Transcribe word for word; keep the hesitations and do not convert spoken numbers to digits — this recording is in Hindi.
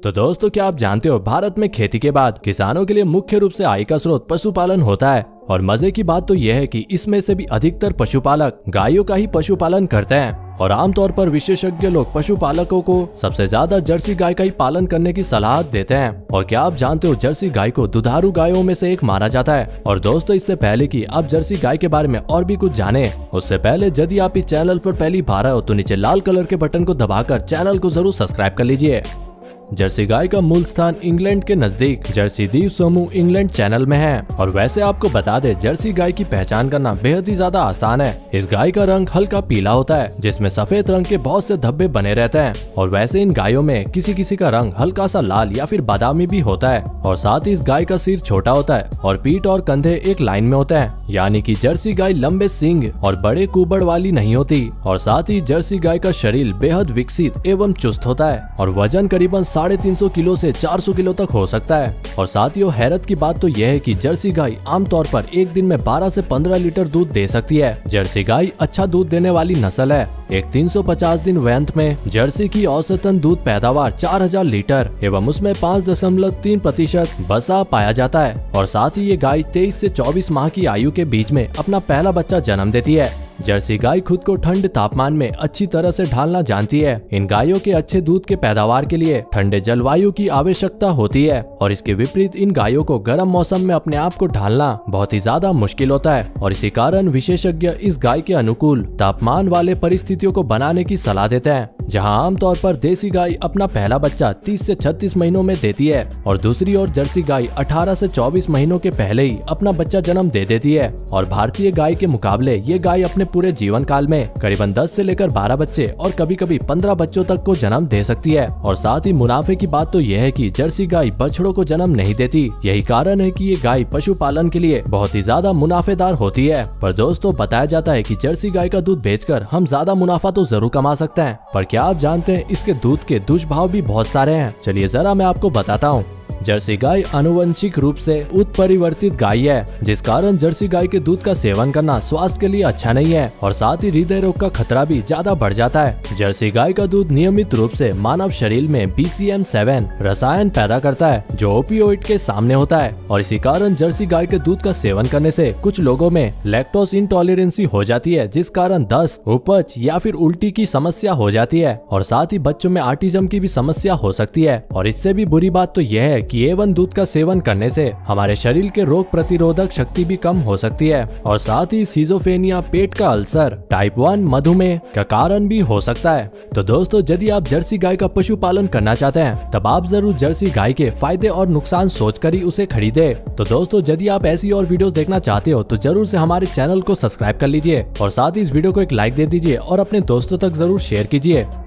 तो दोस्तों, क्या आप जानते हो भारत में खेती के बाद किसानों के लिए मुख्य रूप से आय का स्रोत पशुपालन होता है। और मजे की बात तो यह है कि इसमें से भी अधिकतर पशुपालक गायों का ही पशुपालन करते हैं। और आमतौर पर विशेषज्ञ लोग पशुपालकों को सबसे ज्यादा जर्सी गाय का ही पालन करने की सलाह देते हैं। और क्या आप जानते हो जर्सी गाय को दुधारू गायों में से एक माना जाता है। और दोस्तों, इससे पहले कि आप जर्सी गाय के बारे में और भी कुछ जाने, उससे पहले यदि आप इस चैनल पर पहली बार आए हो तो नीचे लाल कलर के बटन को दबाकर चैनल को जरूर सब्सक्राइब कर लीजिए। जर्सी गाय का मूल स्थान इंग्लैंड के नजदीक जर्सी द्वीप समूह इंग्लैंड चैनल में है। और वैसे आपको बता दे, जर्सी गाय की पहचान करना बेहद ही ज्यादा आसान है। इस गाय का रंग हल्का पीला होता है, जिसमें सफेद रंग के बहुत से धब्बे बने रहते हैं। और वैसे इन गायों में किसी किसी का रंग हल्का सा लाल या फिर बादामी भी होता है। और साथ ही इस गाय का सिर छोटा होता है और पीठ और कंधे एक लाइन में होते हैं, यानी कि जर्सी गाय लंबे सींग और बड़े कुबड़ वाली नहीं होती। और साथ ही जर्सी गाय का शरीर बेहद विकसित एवं चुस्त होता है और वजन करीबन साढ़े तीन सौ किलो से चार सौ किलो तक हो सकता है। और साथ ही हैरत की बात तो यह है कि जर्सी गाय आमतौर पर एक दिन में बारह से पंद्रह लीटर दूध दे सकती है। जर्सी गाय अच्छा दूध देने वाली नस्ल है। एक तीन सौ पचास दिन व्यंत में जर्सी की औसतन दूध पैदावार चार हजार लीटर एवं उसमें पाँच दशमलव तीन प्रतिशत बसा पाया जाता है। और साथ ही ये गाय तेईस से चौबीस माह की आयु के बीच में अपना पहला बच्चा जन्म देती है। जर्सी गाय खुद को ठंड तापमान में अच्छी तरह से ढालना जानती है। इन गायों के अच्छे दूध के पैदावार के लिए ठंडे जलवायु की आवश्यकता होती है। और इसके विपरीत इन गायों को गर्म मौसम में अपने आप को ढालना बहुत ही ज्यादा मुश्किल होता है। और इसी कारण विशेषज्ञ इस गाय के अनुकूल तापमान वाले परिस्थितियों को बनाने की सलाह देते हैं, जहां आमतौर पर देसी गाय अपना पहला बच्चा तीस से छत्तीस महीनों में देती है और दूसरी ओर जर्सी गाय अठारह से चौबीस महीनों के पहले ही अपना बच्चा जन्म दे देती है। और भारतीय गाय के मुकाबले ये गाय अपने पूरे जीवन काल में करीबन दस से लेकर बारह बच्चे और कभी कभी पंद्रह बच्चों तक को जन्म दे सकती है। और साथ ही मुनाफे की बात तो यह है कि जर्सी गाय बछड़ों को जन्म नहीं देती। यही कारण है कि ये गाय पशुपालन के लिए बहुत ही ज्यादा मुनाफेदार होती है। पर दोस्तों, बताया जाता है कि जर्सी गाय का दूध बेचकर हम ज्यादा मुनाफा तो जरूर कमा सकते हैं, पर क्या आप जानते हैं इसके दूध के दुष्प्रभाव भी बहुत सारे हैं। चलिए जरा मैं आपको बताता हूँ। जर्सी गाय आनुवंशिक रूप से उत्परिवर्तित गाय है, जिस कारण जर्सी गाय के दूध का सेवन करना स्वास्थ्य के लिए अच्छा नहीं है। और साथ ही हृदय रोग का खतरा भी ज्यादा बढ़ जाता है। जर्सी गाय का दूध नियमित रूप से मानव शरीर में बी सी एम सेवन रसायन पैदा करता है, जो ओपियोइड के सामने होता है। और इसी कारण जर्सी गाय के दूध का सेवन करने से कुछ लोगों में लैक्टोज इंटॉलरेंसी हो जाती है, जिस कारण दस्त, उपज या फिर उल्टी की समस्या हो जाती है। और साथ ही बच्चों में ऑटिज्म की भी समस्या हो सकती है। और इससे भी बुरी बात तो यह है कि ए वन दूध का सेवन करने से हमारे शरीर के रोग प्रतिरोधक शक्ति भी कम हो सकती है। और साथ ही सिजोफ्रेनिया, पेट का अल्सर, टाइप वन मधुमेह का कारण भी हो सकता है। तो दोस्तों, यदि आप जर्सी गाय का पशुपालन करना चाहते हैं तब आप जरूर जर्सी गाय के फायदे और नुकसान सोचकर ही उसे खरीदे। तो दोस्तों, यदि आप ऐसी और वीडियोस देखना चाहते हो तो जरूर से हमारे चैनल को सब्सक्राइब कर लीजिए और साथ ही इस वीडियो को एक लाइक दे दीजिए और अपने दोस्तों तक जरूर शेयर कीजिए।